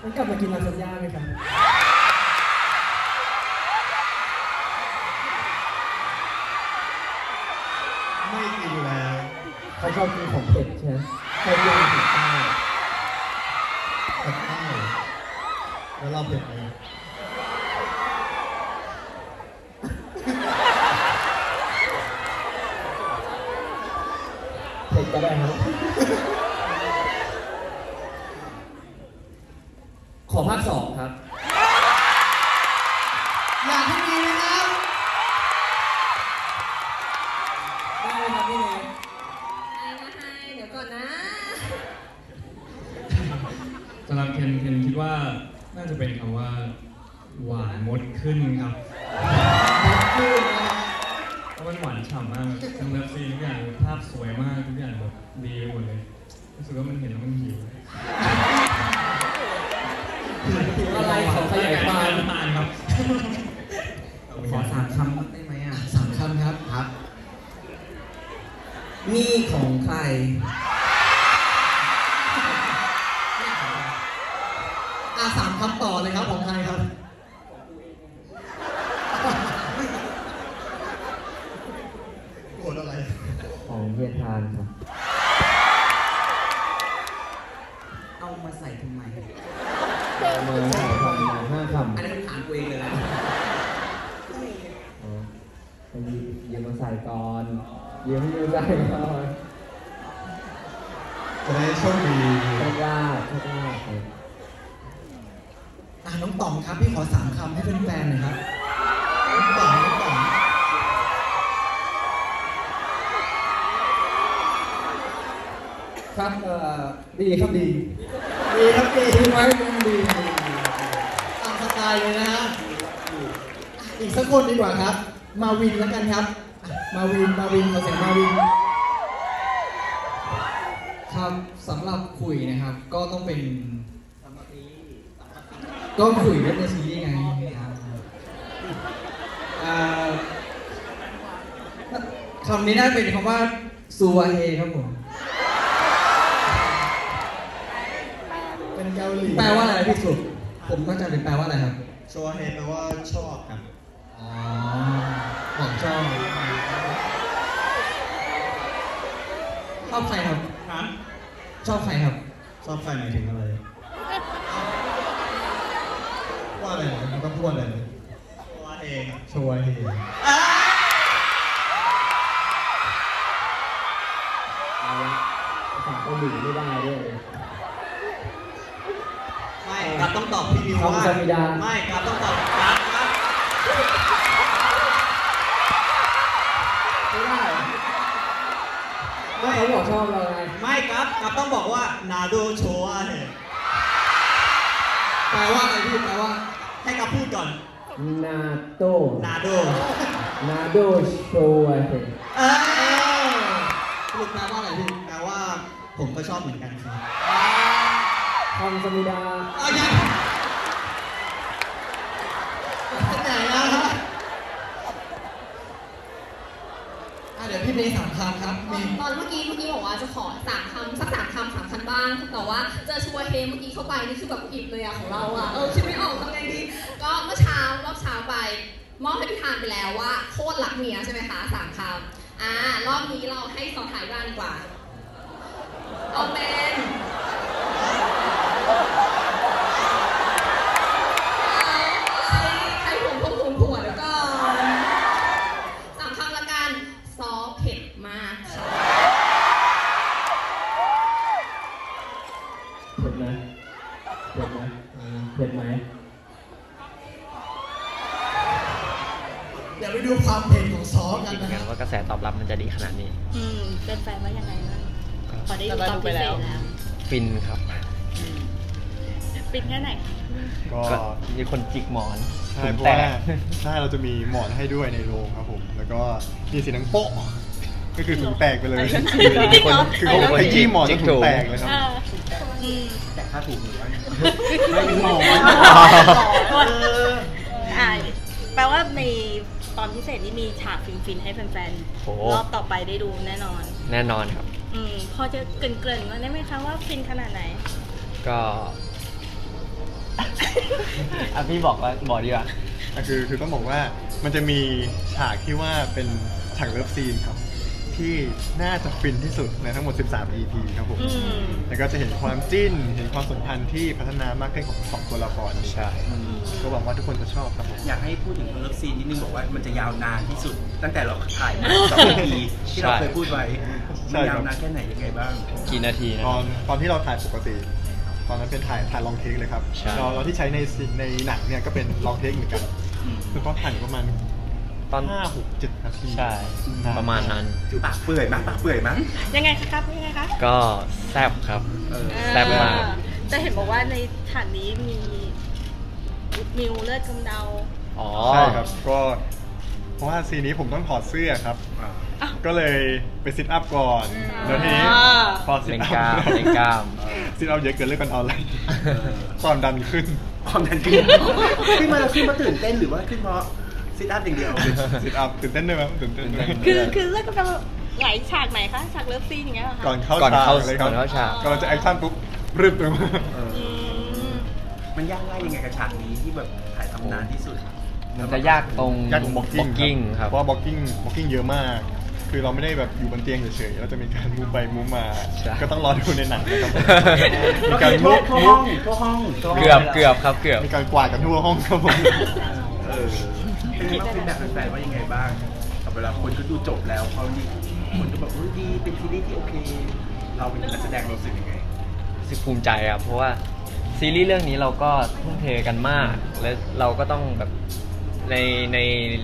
มันกลับมากินลาซานญ่าไหมครับไม่กินแล้วเขาชอบกินของเผ็ดใช่ไหมชอบกินของใต้กับข้าวแล้วเราเผ็ดไหมเผ็ดก็ได้ครับขอภาค2ครับอยากให้มีนะครับได้ไหมครับพี่เมย์ให้เดี๋ยวก่อนนะสำหรับเคนคิดว่าน่าจะเป็นคำว่าหวานมดขึ้นครับเพราะมันหวานฉ่ำมากทั้งเลิฟซีนทุกอย่างภาพสวยมากทุกอย่างแบบดีหมดเลยรู้สึกว่ามันเห็นแล้วมันหิวอะไรของขยายความนานครับขอ3 คำได้ไหมอ่ะ3 คำครับมีของใคร3 คำต่อเลยครับของใครครับโกรธอะไรของเฮียทานครับเอามาใส่ทำไมเอามาใส่ทำไม5 คำอันนี้ถามตัวเองเลยนะยืมมาใส่ก่อนยืมใส่ก่อนจะได้โชคดีโชคลาภน้องต่อมครับพี่ขอ3 คำให้เป็นแฟนหน่อยครับน้องต่อมครับดีครับดีครับดีไว้ดีตามสไตล์เลยนะฮะอีกสักคนดีกว่าครับมาวินแล้วกันครับมาวินขอเสียงมาวินครับสำหรับคุยนะครับก็ต้องเป็นก็คุยเรื่องในซีรีส์ไงคำนี้น่าเป็นคำว่าซูวาเฮครับผมเป็นเกาหลีแปลว่าอะไรพี่สุดผมเข้าใจเป็นแปลว่าอะไรครับซัวเฮแปลว่าชอบครับของชอบใครครับชอบใครครับชอบใครหมายถึงอะไรว่าอะไรมันต้องพูดอะไรชัวเฮครับชัวเฮเอาละภาษาเกาหลีไม่ได้ด้วยไม่ครับต้องตอบพี่นิวว่าไม่ครับต้องตอบครับไม่ได้ว่าเขาบอกชอบเราไงไม่ครับต้องบอกว่านาโดโชวเฮแปลว่าอะไรพี่แปลว่าให้กับพูดก่อนนาโดโชวเฮสรุปแปลว่าอะไรพี่แปลว่าผมก็ชอบเหมือนกันครับคำสมิดายังไหนนะเดี๋ยวพี่เมย์3 คำครับตอนเมื่อกี้บอกว่าจะขอ3 คำสัก3 คำ3 คำบ้างแต่ว่าเจอชัวเฮเมื่อกี้เข้าไปนี่คือแบบอิบเลยอะของเราอะคิดไม่ออกทำไงดีก็เมื่อเช้ารอบเช้าไปมอบให้พี่ทานไปแล้วว่าโคตรรักเมียใช่ไหมคะ3 คำรอบนี้เราให้ต่อท้ายบ้างดีกว่าเอาเป็นใครห่วงพวกห่วงผัวแล้วก็3 คำละกันซอเผ็ดมากค่ะเผ็ดไหมเดี๋ยวไปดูความเผ็ดของซอกันนะว่ากระแสตอบรับมันจะดีขนาดนี้เป็นแฟนว่ายังไงบ้างพอได้ดูตอนพิเศษแล้วฟินครับฟินแค่ไหนก็มีคนจิกหมอนใช่เพราะว่าใช่เราจะมีหมอนให้ด้วยในโรงครับผมแล้วก็มีเสียงดังโป๊ะก็คือถุงแตกไปเลยคือเขาไปจี้หมอนจนถุงแตกเลยครับแต่ค่าถูกไม่มีหมอนแปลว่าในตอนพิเศษนี้มีฉากฟินๆให้แฟนๆรอบต่อไปได้ดูแน่นอนครับพอจะเกริ่นๆว่าได้ไหมคะว่าฟินขนาดไหนก็พี่บอกดีกว่าคือต้องบอกว่ามันจะมีฉากที่ว่าเป็นฉากเลิฟซีนครับที่น่าจะฟินที่สุดในทั้งหมด 13 EP ครับผมแล้วก็จะเห็นความจิ้นเห็นความสัมพันธ์ที่พัฒนามากขึ้นของสองตัวละครนี้ใช่ก็หวังว่าทุกคนจะชอบครับผมอยากให้พูดถึงเลิฟซีนนิดนึงบอกว่ามันจะยาวนานที่สุด ตั้งแต่เราถ่ายมา2 EP ที่เราเคยพูดไว้มันยาวนานแค่ไหนยังไงบ้างกี่นาทีนะตอนที่เราถ่ายปกติ ตอนนั้นเป็นถ่ายลองเทคเลยครับใช่เราที่ใช้ในหนังเนี่ยก็เป็นลองเทคเหมือนกันคือเขาถ่ายประมาณตอน 5-6-7 นาทีใช่ประมาณนั้นปากเปื่อยมั้ยยังไงคะครับยังไงคะก็แซ่บครับแซ่บมากจะเห็นบอกว่าในฉากนี้มีมิวเลือดกำเดาอ๋อใช่ครับก็เพราะว่าซีนนี้ผมต้องถอดเสื้อครับ ก็เลยไปซิทอัพก่อนแล้วทีนี้พอซิทเล่นอัพกล้ามเล่นกล้ามซิทอัพเยอะเกินเรื่องกันออนไลน์ความดันขึ้นความดันขึ้นมาตื่นเต้นหรือว่าขึ้นเพราะซิทอัพอย่างเดียวซิทอัพตื่นเต้นด้วยมั้ยตื่นเต้นด้วยคือเลือดกำเดาไหลฉากไหนคะฉากเลิฟซีนอย่างเงี้ยเหรอคะก่อนเข้าก่อนเข้าฉากเลยครับก่อนเข้าฉากก่อนจะแอคชั่นปุ๊บรึบเลยมันยากง่ายยังไงกับฉากนี้ที่แบบถ่ายทำนานที่สุดมันจะยากตรงยากตรง blocking ครับเพราะว่า blocking เยอะมาก คือเราไม่ได้แบบอยู่บนเตียงเฉยๆเราจะมีการมูฟไปมูฟมาใช่ก็ต้องรอดูในหนังนะครับก็มีคืการอมูฟทั่วห้องเกือบครับเกือบมีการกวาดกันทั่วห้องครับผมเป็นไงบ้างฟีดแบ็กแฟนๆว่ายังไงบ้างกับเวลาคนก็ดูจบแล้วเขาดีคนก็แบบดีเป็นซีรีส์ที่โอเค เราเป็นนักแสดงเรารู้สึกยังไงรู้สึกภูมิใจครับเพราะว่าซีรีส์เรื่องนี้เราก็ทุ่มเทกันมาก และเราก็ต้องแบบใน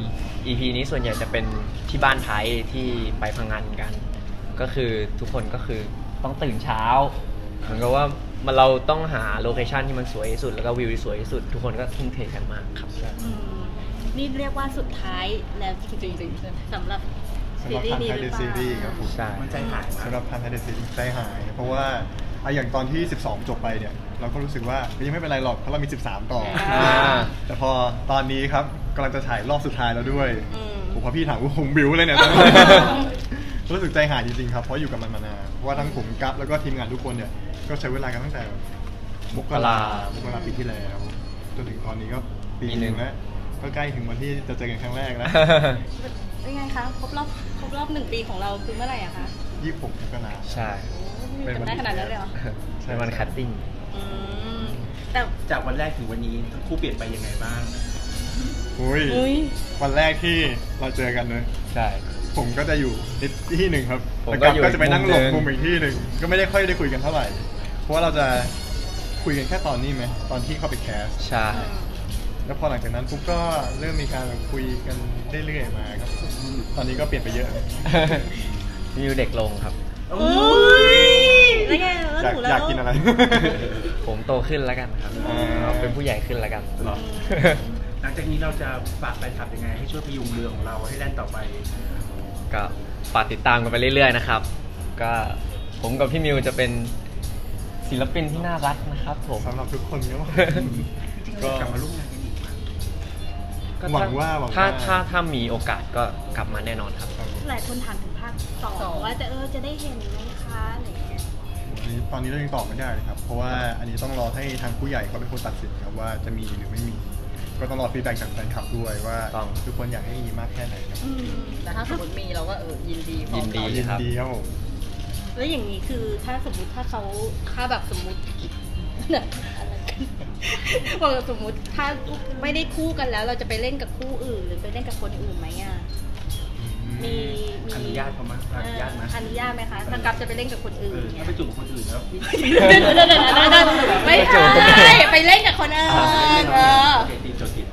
EP นี้ส่วนใหญ่จะเป็นที่บ้านไทยที่ไปพังงานกัน ก็คือทุกคนก็คือต้องตื่นเช้าเหมือนกับว่าเราต้องหาโลเคชันที่มันสวยที่สุดแล้วก็วิวที่สวยที่สุดทุกคนก็ทุ่มเทกันมากครับนี่เรียกว่าสุดท้ายแล้วจริงๆสำหรับสำหรับซีพันรีส์ไทนี้ยหรือเปซีรีส์ครับล่าผมใช่มันใจหายสำหรับพันไทยซีรีส์ใจหาย เพราะว่าอย่างตอนที่ 12 จบไปเนี่ยเราก็รู้สึกว่ายังไม่เป็นไรหรอกเพราะเรามี 13 ต่อแต่พอตอนนี้ครับกำลังจะถ่ายรอบสุดท้ายแล้วด้วยผมพอพี่ถามว่าผมบิวเลยเนี่ย รู้สึกใจหายจริงๆครับเพราะอยู่กับมันมานานเพราะว่าทั้งผมกั๊บแล้วก็ทีมงานทุกคนเนี่ยก็ใช้เวลากันตั้งแต่มกราปีที่แล้วจนถึงตอนนี้ก็ปีหนึ่งแล้วก็ใกล้ถึงวันที่จะเจอกันครั้งแรกแล้วเป็นไงคะครบรอบ1 ปีของเราคือเมื่อไหร่อะคะ 26 มกราใช่จำได้ขนาดนั้นเลยเหรอเป็นวันคัตติ้งแต่จากวันแรกถึงวันนี้ทั้งคู่เปลี่ยนไปยังไงบ้างอุ้ยวันแรกที่เราเจอกันเลยใช่ผมก็จะอยู่ที่หนึ่งครับผมแล้วก็อยู่ก็จะไปนั่งหลบอีกมุมุมมหนึ่งอีกที่หนึ่งก็ไม่ได้ค่อยได้คุยกันเท่าไหร่ เพราะว่าเราจะคุยกันแค่ตอนนี้ไหมตอนที่เข้าไปแคสใช่แล้วพอหลังจากนั้นปุ๊บก็เริ่มมีการแบบคุยกันเรื่อยๆมาครับตอนนี้ก็เปลี่ยนไปเยอะมิวเด็กลงครับแล้วไงแล้วหนูอยากกินอะไรผมโตขึ้นแล้วกันครับอ่าเราเป็นผู้ใหญ่ขึ้นแล้วกันหลังจากนี้เราจะฝากแฟนคลับยังไงให้ช่วยพยุงเรือของเราให้แล่นต่อไปก็ฝากติดตามกันไปเรื่อยๆนะครับ ก็ผมกับพี่มิวจะเป็นศิลปินที่น่ารักนะครับผมสำหรับทุกคนก็ ก็กลับมาร่วมงานกันอีกไหมหวังว่าถ้ามีโอกาสก็กลับมาแน่นอนครับหลายคนถามถึงภาค2ว่าจะได้เห็นไหมคะอะไรอย่างเงี้ยตอนนี้เรายังตอบไม่ได้เลยครับ เพราะว่าอันนี้ต้องรอให้ทางผู้ใหญ่เขาเป็นคนตัดสินครับว่าจะมีหรือไม่มี ก็ต้องรอฟีดแบ็กจากแฟนคลับด้วยว่าต้องทุกคนอยากให้มีมากแค่ไหนครับแต่ถ้าสมมติมีเราก็ยินดีพร้อยิมนดียินครับดีครับผมแล้วอย่างนี้คือถ้าสมมติถ้าแบบสมมติอะไรกันบอกสมมติถ้าไม่ได้คู่กันแล้วเราจะไปเล่นกับคู่อื่น หรือไปเล่นกับคนอื่นไหมอ่ะมีอนุญาตเขาไหมอนุญาตไหมอนุญาตไหมคะถ้ากับจะไปเล่นกับคนอื่นถ้าไปจูบกับคนอื่นแล้วไม่ใช่ไปเล่นกับคนอื่นโอเคติดจดติด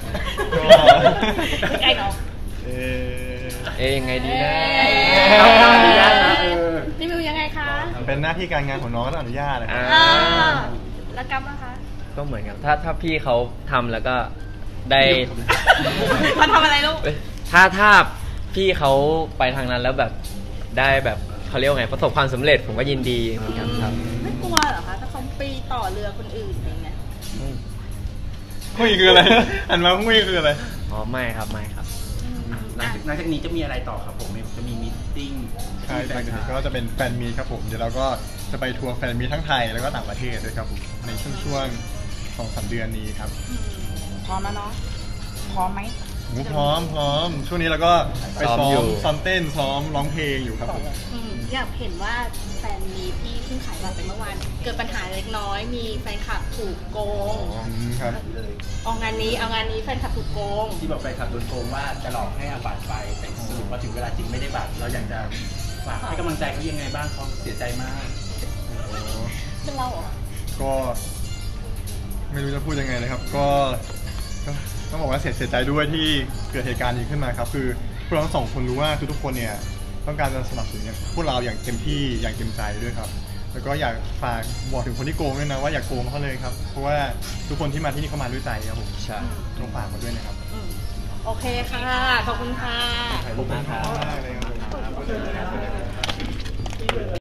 ไอ้น้องยังไงดีนะอนุญาตนะนี่มิวยังไงคะเป็นหน้าที่การงานของน้องก็ต้องอนุญาตนะครับแล้วกับนะคะก็เหมือนกันถ้าพี่เขาทำแล้วก็ได้มันทำอะไรลูกถ้าพี่เขาไปทางนั้นแล้วแบบได้แบบเขาเรียกว่าไงประสบความสำเร็จผมก็ยินดีเหมือนกันครับไม่กลัวเหรอคะถ้าเขาไปต่อเรือคนอื่นอะไรเงี้ยคุยคืออะไร อันมาคุยคืออะไรอ๋อไม่ครับไม่ครับหลังจากนี้จะมีอะไรต่อครับผมจะมีมีตติ้งใช่หลังจากนี้ก็จะเป็นแฟนมีตครับผม เดี๋ยวเราก็จะไปทัวร์แฟนมีตทั้งไทยแล้วก็ต่างประเทศด้วยครับผม ในช่วง 2-3 เดือนนี้ครับพร้อมแล้วเนาะพร้อมไหมพร้อมช่วงนี้เราก็ไปซ้อมเต้นซ้อมร้องเพลงอยู่ครับผมอยากเห็นว่าแฟนมีที่เพิ่งขายบัตรไปเมื่อวานเกิดปัญหาเล็กน้อยมีแฟนคลับถูกโกงครับเอางานนี้แฟนคลับถูกโกงที่บอกแฟนคลับโดนโกงว่าจะหลอกให้เอาบัตรไปแต่สรุปว่าถึงเวลาจริงไม่ได้บัตรเราอยากจะฝากให้กำลังใจเขายังไงบ้างเขาเสียใจมากเป็นเราเหรอก็ไม่รู้จะพูดยังไงเลยครับ ก็ต้องบอกว่าเสียใจด้วยที่เกิดเหตุการณ์นี้ขึ้นมาครับคือพวกเราทั้งสองคนรู้ว่าทุกคนเนี่ยต้องการจะสนับสนุนพวกเราอย่างเต็มที่อย่างเต็มใจด้วยครับแล้วก็อยากฝากบอกถึงคนที่โกงด้วยนะว่าอย่าโกงเขาเลยครับเพราะว่าทุกคนที่มาที่นี่เขามาด้วยใจครับผมใช่ต้องฝากมาด้วยนะครับโอเคค่ะ ขอบคุณค่ะขอบคุณมากเลยครับ